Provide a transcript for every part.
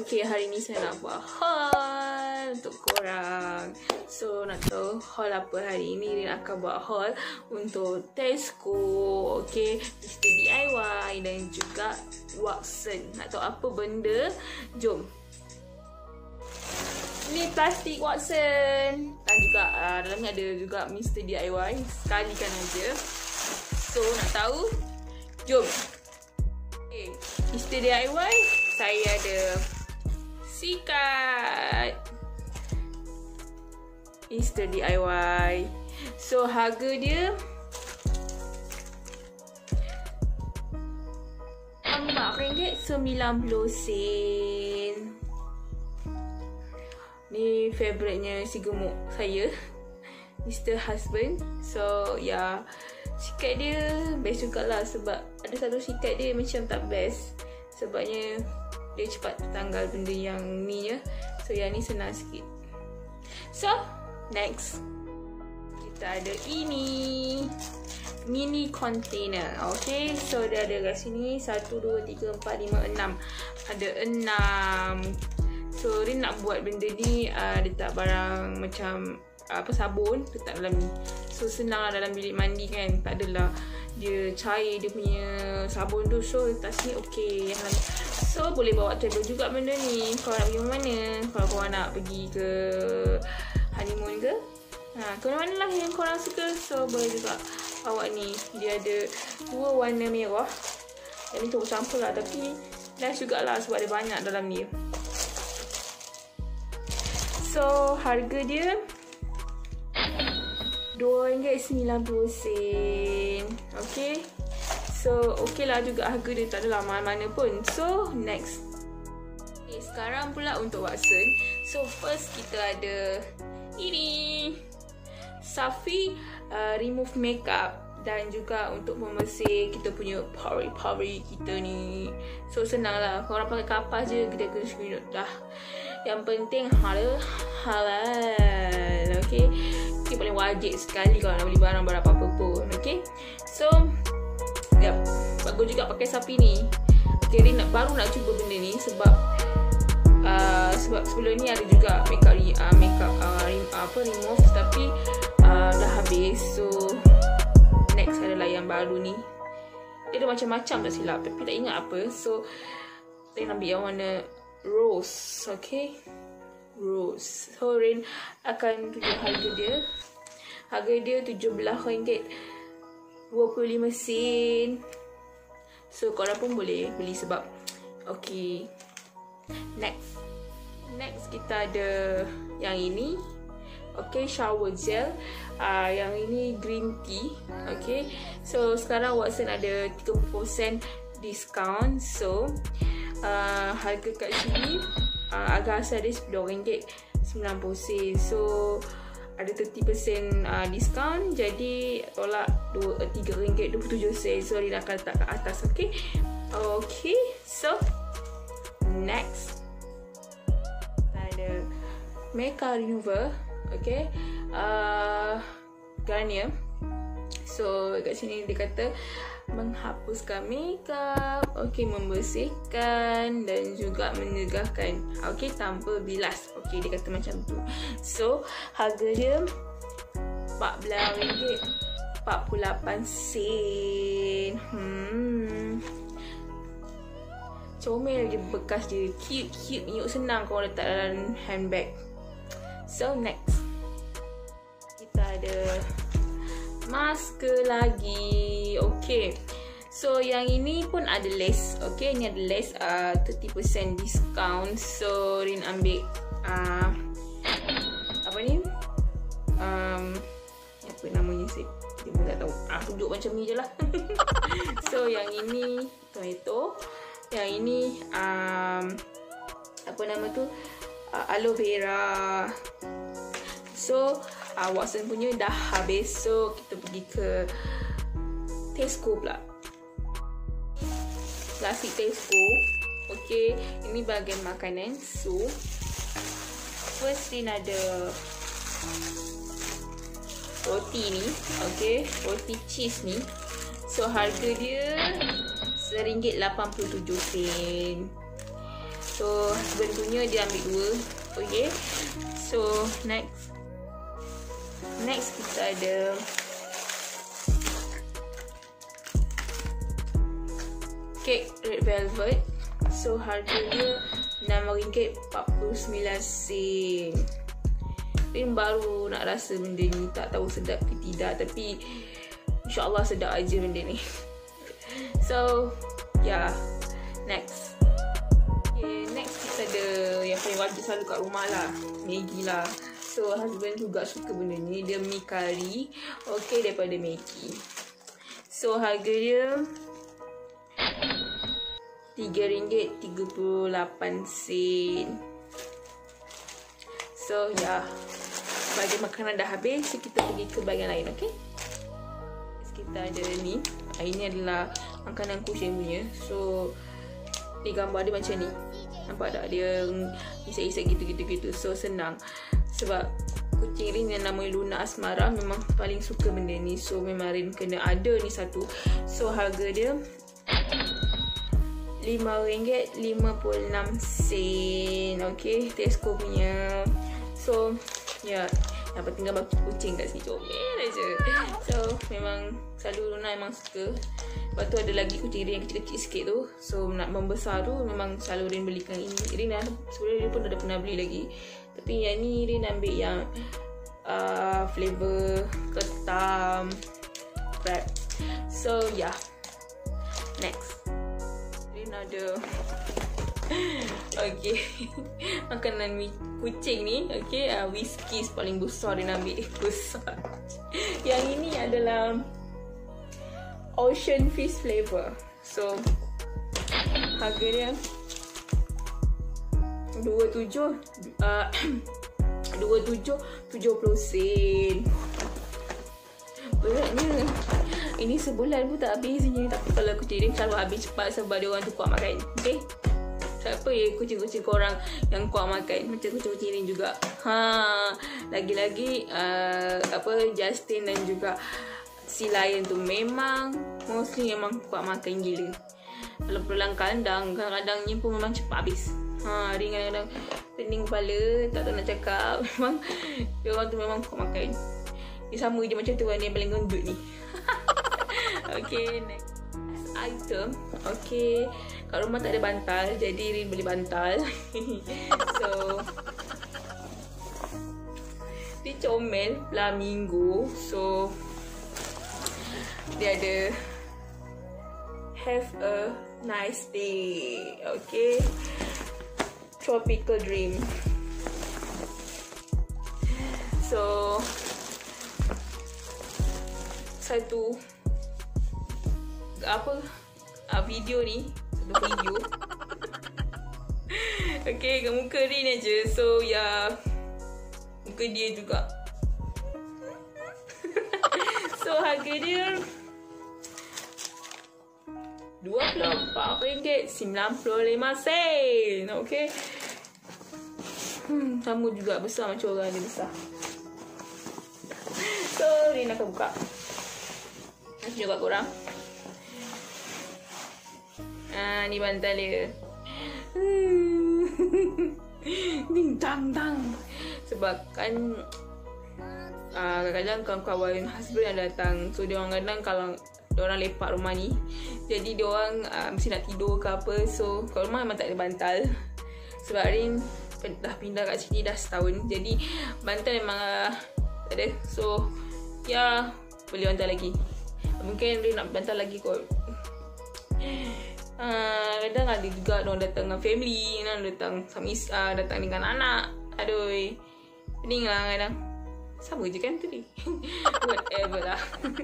Okay, hari ni saya nak buat haul untuk korang. So, nak tahu haul apa hari ni? Rin akan buat haul untuk Tesco, okay, Mr. DIY dan juga Watson. Nak tahu apa benda? Jom. Ni plastik Watson. Dan juga dalam ni ada juga Mr. DIY. Sekali kan aja. So, nak tahu? Jom. Okay, Mr. DIY, saya ada sikat Mr. DIY. So harga dia RM4.90. Ni favourite-nya si gemuk saya, Mr. Husband. So ya, sikat dia best jugalah, sebab ada satu sikat dia macam tak best. Sebabnya dia cepat tertanggal benda yang ni ya. So yang ni senang sikit. So next kita ada ini mini container. Okay, so dia ada kat sini 1, 2, 3, 4, 5, 6. Ada 6. So Rin nak buat benda ni letak barang macam apa, sabun letak dalam ni. So senang lah dalam bilik mandi kan. Tak adalah dia cair dia punya sabun tu. So letak sini okay. So boleh bawa travel juga benda ni. Kalau nak pergi mana, kalau korang nak pergi ke honeymoon ke, ke mana lah yang korang suka. So boleh juga bawa ni. Dia ada 2 warna merah. Yang ni campur lah, tapi nice jugalah sebab dia banyak dalam ni. So harga dia RM2.90. Okay, so okay lah juga harga dia, tak adalah mana-mana pun. So next, okay, sekarang pula untuk Watson. So first kita ada ini Safi remove makeup, dan juga untuk membersih kita punya pori-pori kita ni. So senang lah, korang pakai kapas je, kita kena screen dah. Yang penting halal. Okay, ini paling wajib sekali kalau nak beli barang-barang apa-apa pun. Okay, so yep, bagus juga pakai Safi ni. Okay, Rin baru nak cuba benda ni sebab sebelum ni ada juga makeup remove, tapi dah habis. So next adalah yang baru ni. Dia ada macam-macam tak silap, tapi tak ingat apa. So Rin ambil yang warna rose. Okay, rose. So Rin akan tunjuk harga dia. Harga dia RM17.25. So korang pun boleh beli sebab okay. Next kita ada yang ini. Okay, shower gel. Yang ini green tea. Okay, so sekarang Watson ada 30% discount. So harga kat sini agak asal dia RM10.90. So ada 30% discount, jadi tolak RM3.27. So dia akan letak kat atas. Okay, okay, so next ada makeup remover. Okay, Garnier. So kat sini dia kata menghapuskan makeup, okay, membersihkan dan juga menyegahkan, okay, tanpa bilas. Okay, dia kata macam tu. So harga dia RM14.48. Comel je bekas dia, cute, iuk senang kalau letak dalam handbag. So next kita ada masker lagi. Okay, so yang ini pun ada lace. Okay, ni ada lace 30% discount. So Rin ambil apa ni, apa namanya sih, dia pun tak tahu. Tunjuk macam ni je lah. So yang ini tomato, yang ini apa nama tu, aloe vera. So Watson punya dah habis. So kita pergi ke Tesco pula. Plastik Tesco. Okay, ini bahagian makanan. So first Rin ada roti ni. Okay, roti cheese ni. So harga dia RM1.87. So husband punya dia ambil 2. Okay. So next kita ada kek red velvet. So harga dia RM6.49. Rin baru nak rasa benda ni, tak tahu sedap ke tidak, tapi InsyaAllah sedap aja benda ni. So yeah, next kita ada yang paling wajib selalu kat rumah lah, Maggi lah. So husband juga suka benda ni, dia mi kari, okay, daripada Maggi. So harga dia RM3.38. So ya, bahagian makanan dah habis, so kita pergi ke bahagian lain. Okay, kita ada ni. Ini adalah makanan kucing punya. So ni gambar dia macam ni, nampak tak? Dia isap-isap gitu. So senang, sebab kucing Rin yang nama Luna Asmara memang paling suka benda ni. So memang Rin kena ada ni satu. So harga dia RM5.56. Okay, Tesco punya. So ya, yang penting gambar kucing kat sini, comel aja. So memang selalu Luna memang suka. Lepas tu ada lagi kucing Rin yang kecil-kecil sikit tu. So nak membesar tu memang selalu Rin belikan ini. Rin dah, sebenarnya Rin pun dah pernah beli lagi, tapi yang ni Rin ambil yang flavor ketam wrap. So yeah, next Rin ada okay, makanan kucing ni. Okay, Whiskeys paling besar Rin ambil besar. Yang ini adalah Ocean Fish flavor. So harga dia 27.70 sen. Beratnya ini sebulan pun tak habis ni. Tapi kalau kucing Rin selalu habis cepat sebab dia orang tu kuat makan. Okay, siapa ya kucing-kucing korang yang kuat makan macam kucing-kucing Rin juga. Lagi-lagi Justin dan juga si Lion tu memang mostly memang kuat makan gila. Kalau pulang kandang, kadang-kadangnya pun memang cepat habis. Rin kadang-kadang pening kepala, tak tahu nak cakap. Memang dia orang tu memang kuat makan. Dia sama je macam tu, yang paling gendut ni. Okay, next item. Okay, kat rumah tak ada bantal, jadi Rin beli bantal. So dia comel flamingo. So dia ada have a nice day. Okay, tropical dream. So satu video ni, satu video. Okay, kat muka Rin aja. So ya, muka dia juga. So harga dia RM24.95. Okay, sama juga, besar macam orang dia besar. So Rin akan buka. Nanti juga korang. Ni bantal dia. Ding dang dang. Sebab kan kadang-kadang kawan-kawan husband yang datang. So dia orang kadang kalau diorang lepak rumah ni, jadi diorang mesti nak tidur ke apa. So kat rumah memang tak ada bantal. Sebab Rin dah pindah kat sini dah setahun, jadi bantal memang tak ada. So ya, beli bantal lagi. Mungkin Rin nak bantal lagi kot. Kadang ada juga diorang datang dengan family, datang sama datang dengan anak. Aduh, pening lah kadang. Sama je kan tadi. Whatever lah.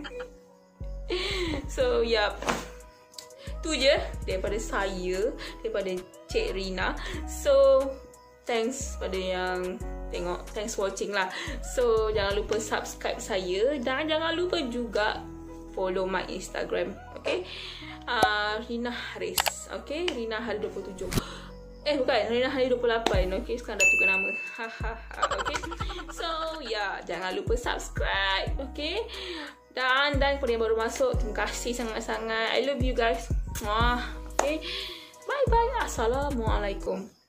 So yup, tu je daripada saya, daripada Cik Rina. So thanks pada yang tengok, thanks watching lah. So jangan lupa subscribe saya, dan jangan lupa juga follow my Instagram. Okay, Rina Haris. Okay, Rina Hari 27. Bukan, Rina Hari 28. Okay, sekarang dah tukar nama. Okay, so yeah, jangan lupa subscribe. Okay, dan kepada yang baru masuk, terima kasih sangat-sangat. I love you guys. Okay, bye bye. Assalamualaikum.